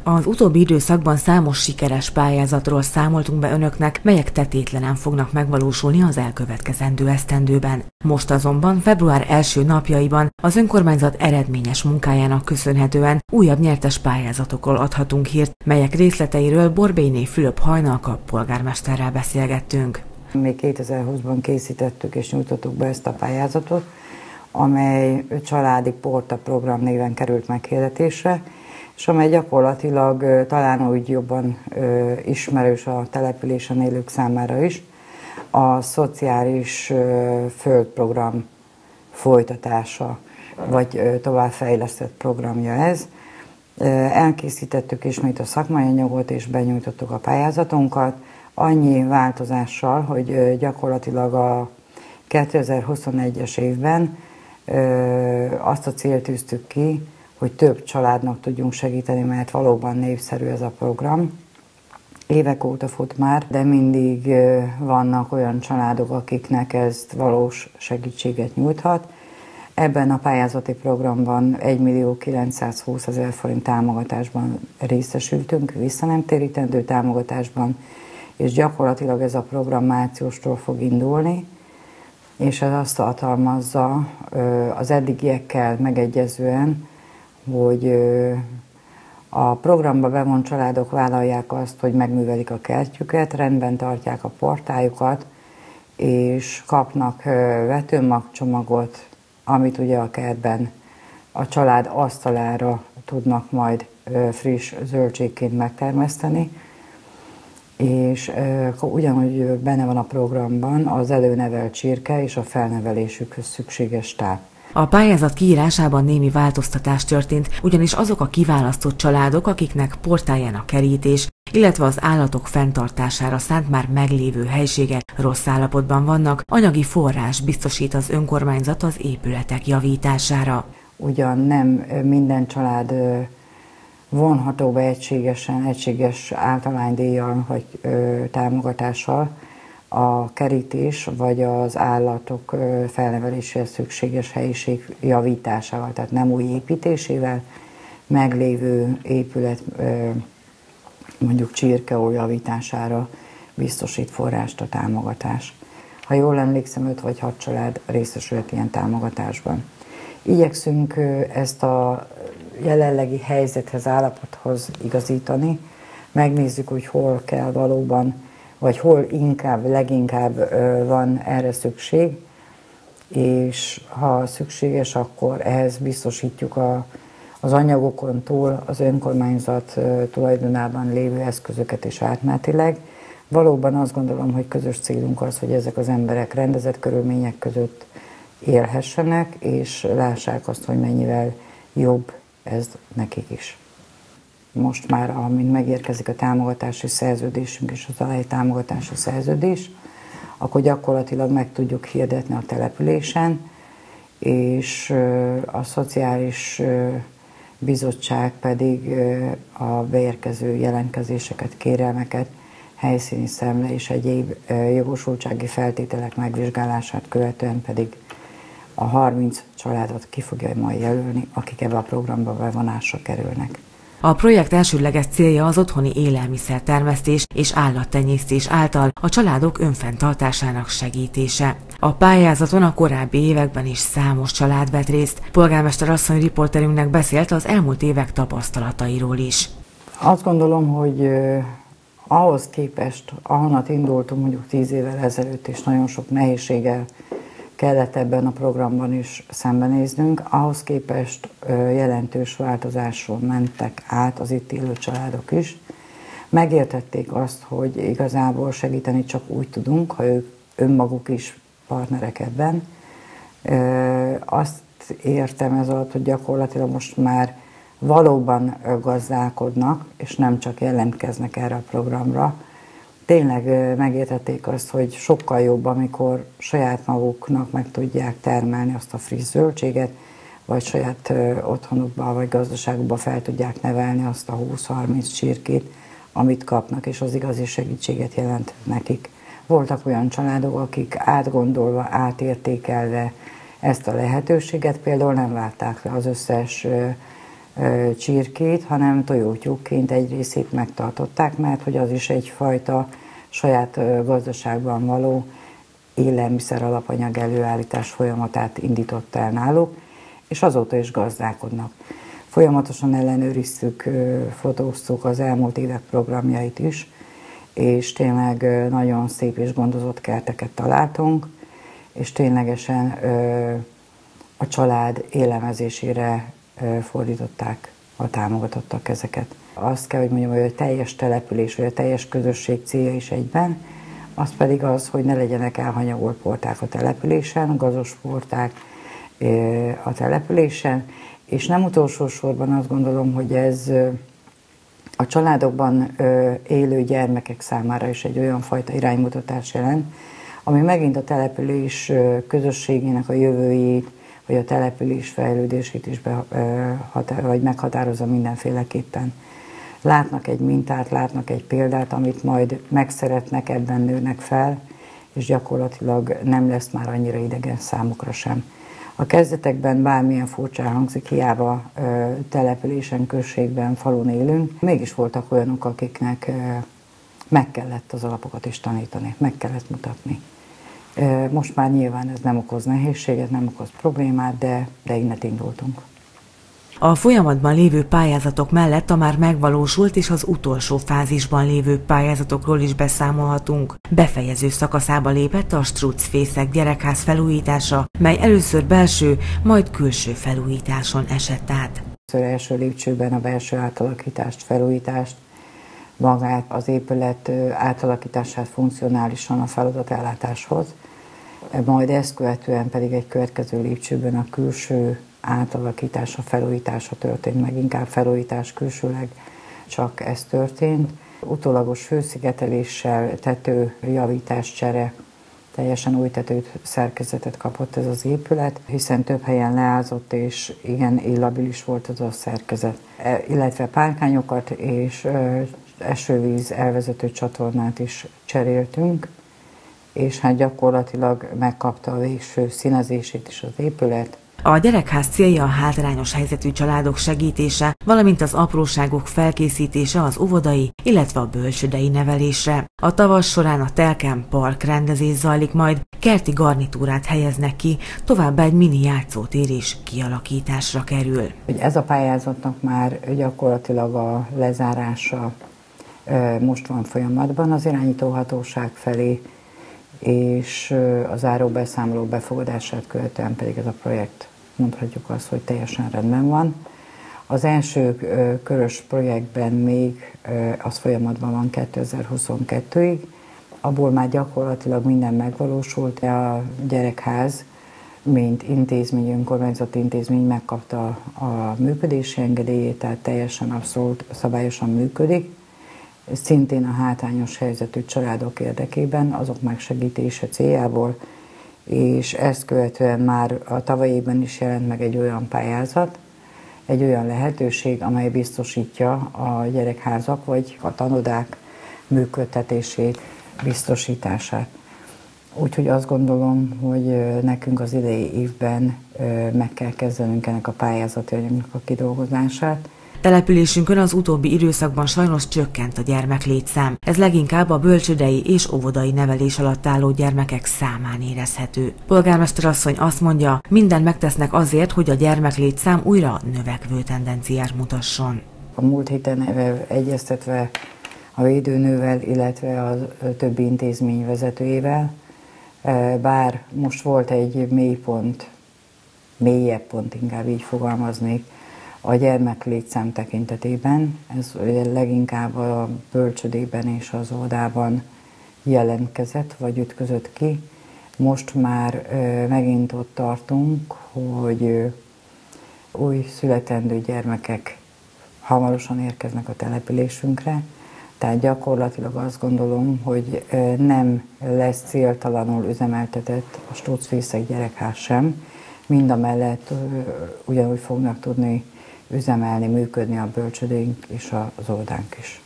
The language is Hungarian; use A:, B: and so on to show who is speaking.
A: Az utóbbi időszakban számos sikeres pályázatról számoltunk be önöknek, melyek tetétlenen fognak megvalósulni az elkövetkezendő esztendőben. Most azonban február első napjaiban az önkormányzat eredményes munkájának köszönhetően újabb nyertes pályázatokról adhatunk hírt, melyek részleteiről Borbélyné Fülöp Hajnalka polgármesterrel beszélgettünk.
B: Még 2020-ban készítettük és nyújtottuk be ezt a pályázatot, amely családi porta program néven került meghirdetésre, és amely gyakorlatilag talán úgy jobban ismerős a településen élők számára is, a szociális földprogram folytatása, vagy továbbfejlesztett programja ez. Elkészítettük ismét a szakmai anyagot, és benyújtottuk a pályázatunkat, annyi változással, hogy gyakorlatilag a 2021-es évben azt a célt tűztük ki, hogy több családnak tudjunk segíteni, mert valóban népszerű ez a program. Évek óta fut már, de mindig vannak olyan családok, akiknek ez valós segítséget nyújthat. Ebben a pályázati programban 1.920.000 forint támogatásban részesültünk, visszanemtérítendő támogatásban, és gyakorlatilag ez a program márciustól fog indulni, és ez azt tartalmazza az eddigiekkel megegyezően, hogy a programba bevont családok vállalják azt, hogy megművelik a kertjüket, rendben tartják a portájukat, és kapnak vetőmagcsomagot, amit ugye a kertben a család asztalára tudnak majd friss zöldségként megtermeszteni, és ugyanúgy benne van a programban az előnevelt csirke és a felnevelésükhöz szükséges táp.
A: A pályázat kiírásában némi változtatás történt, ugyanis azok a kiválasztott családok, akiknek portájának kerítés, illetve az állatok fenntartására szánt már meglévő helységek rossz állapotban vannak, anyagi forrás biztosít az önkormányzat az épületek javítására.
B: Ugyan nem minden család vonható be egységes általánydíjjal vagy támogatással a kerítés vagy az állatok felneveléséhez szükséges helyiség javításával, tehát nem új építésével, meglévő épület mondjuk csirkeó javítására biztosít forrást a támogatás. Ha jól emlékszem, 5 vagy 6 család részesült ilyen támogatásban. Igyekszünk ezt a jelenlegi helyzethez, állapothoz igazítani. Megnézzük, hogy hol kell valóban, vagy hol leginkább van erre szükség, és ha szükséges, akkor ehhez biztosítjuk az anyagokon túl az önkormányzat tulajdonában lévő eszközöket is átmenetileg. Valóban azt gondolom, hogy közös célunk az, hogy ezek az emberek rendezett körülmények között élhessenek, és lássák azt, hogy mennyivel jobb ez nekik is. Most már, amint megérkezik a támogatási szerződésünk és az aláírtámogatási szerződés, akkor gyakorlatilag meg tudjuk hirdetni a településen, és a Szociális Bizottság pedig a beérkező jelentkezéseket, kérelmeket, helyszíni szemle és egyéb jogosultsági feltételek megvizsgálását követően pedig a 30 családot ki fogja majd jelölni, akik ebbe a programba bevonásra kerülnek.
A: A projekt elsődleges célja az otthoni élelmiszertermesztés és állattenyésztés által a családok önfenntartásának segítése. A pályázaton a korábbi években is számos család vett részt. Polgármester asszony riporterünknek beszélt az elmúlt évek tapasztalatairól is.
B: Azt gondolom, hogy ahhoz képest, ahonnan indultunk mondjuk 10 évvel ezelőtt, és nagyon sok nehézséggel kellett ebben a programban is szembenéznünk, ahhoz képest jelentős változáson mentek át az itt élő családok is. Megértették azt, hogy igazából segíteni csak úgy tudunk, ha ők önmaguk is partnerek ebben. Azt értem ez alatt, hogy gyakorlatilag most már valóban gazdálkodnak, és nem csak jelentkeznek erre a programra. Tényleg megértették azt, hogy sokkal jobb, amikor saját maguknak meg tudják termelni azt a friss zöldséget, vagy saját otthonukba vagy gazdaságukba fel tudják nevelni azt a 20-30 csirkét, amit kapnak, és az igazi segítséget jelent nekik. Voltak olyan családok, akik átgondolva, átértékelve ezt a lehetőséget például nem várták le az összes csirkét, hanem tojótyúkként egy részét megtartották, mert hogy az is egyfajta saját gazdaságban való élelmiszer alapanyag előállítás folyamatát indította el náluk, és azóta is gazdálkodnak. Folyamatosan ellenőriztük, fotóztuk az elmúlt évek programjait is, és tényleg nagyon szép és gondozott kerteket találtunk, és ténylegesen a család élelmezésére fordították, támogatottak ezeket. Azt kell, hogy mondjam, hogy a teljes település, vagy a teljes közösség célja is egyben, az pedig az, hogy ne legyenek elhanyagolt porták a településen, gazos porták a településen, és nem utolsó sorban azt gondolom, hogy ez a családokban élő gyermekek számára is egy olyan fajta iránymutatás jelent, ami megint a település közösségének a jövőjét, vagy a település fejlődését is vagy meghatározza mindenféleképpen. Látnak egy mintát, látnak egy példát, amit majd megszeretnek, ebben nőnek fel, és gyakorlatilag nem lesz már annyira idegen számukra sem. A kezdetekben bármilyen furcsán hangzik, hiába településen, községben, falun élünk, mégis voltak olyanok, akiknek meg kellett az alapokat is tanítani, meg kellett mutatni. Most már nyilván ez nem okoz nehézséget, nem okoz problémát, de innen indultunk.
A: A folyamatban lévő pályázatok mellett a már megvalósult és az utolsó fázisban lévő pályázatokról is beszámolhatunk. Befejező szakaszába lépett a Struc-fészek gyerekház felújítása, mely először belső, majd külső felújításon esett át.
B: Az első lépcsőben a belső átalakítást, felújítást, magát az épület átalakítását funkcionálisan a feladatellátáshoz, majd ezt követően pedig egy következő lépcsőben a külső átalakítása, felújítása történt, meg inkább felújítás külsőleg csak ez történt. Utólagos hőszigeteléssel, tetőjavítás, csere, teljesen új szerkezetet kapott ez az épület, hiszen több helyen leázott és igen illabilis volt az a szerkezet. Illetve párkányokat és esővíz elvezető csatornát is cseréltünk, és hát gyakorlatilag megkapta a végső színezését is az épület.
A: A gyerekház célja a hátrányos helyzetű családok segítése, valamint az apróságok felkészítése az óvodai, illetve a bölcsődei nevelésre. A tavasz során a Telkem Park rendezés zajlik, majd kerti garnitúrát helyeznek ki, továbbá egy mini játszótér is kialakításra kerül.
B: Ez a pályázatnak már gyakorlatilag a lezárása most van folyamatban az irányítóhatóság felé, és a záróbeszámoló befogadását követően pedig ez a projekt, mondhatjuk azt, hogy teljesen rendben van. Az első körös projektben még az folyamatban van 2022-ig, abból már gyakorlatilag minden megvalósult. A gyerekház, mint intézmény, önkormányzati intézmény megkapta a működési engedélyét, tehát teljesen abszolút szabályosan működik. Szintén a hátrányos helyzetű családok érdekében, azok megsegítése céljából, és ezt követően már a tavalyi évben is jelent meg egy olyan pályázat, egy olyan lehetőség, amely biztosítja a gyerekházak vagy a tanodák működtetését, biztosítását. Úgyhogy azt gondolom, hogy nekünk az idei évben meg kell kezdenünk ennek a pályázati anyagnak a kidolgozását.
A: Településünkön az utóbbi időszakban sajnos csökkent a gyermeklétszám. Ez leginkább a bölcsődei és óvodai nevelés alatt álló gyermekek számán érezhető. Polgármester asszony azt mondja, mindent megtesznek azért, hogy a gyermeklétszám újra növekvő tendenciát mutasson.
B: A múlt héten egyeztetve a védőnővel, illetve a többi intézmény vezetőjével, bár most volt egy mélypont, mélyebb pont, inkább így fogalmaznék, a gyermeklétszám tekintetében, ez leginkább a bölcsödében és az óvodában jelentkezett, vagy ütközött ki. Most már megint ott tartunk, hogy új születendő gyermekek hamarosan érkeznek a településünkre, tehát gyakorlatilag azt gondolom, hogy nem lesz céltalanul üzemeltetett a Struc-fészek gyerekház sem, mindamellett ugyanúgy fognak tudni üzemelni, működni a bölcsödénk és az óvodánk is.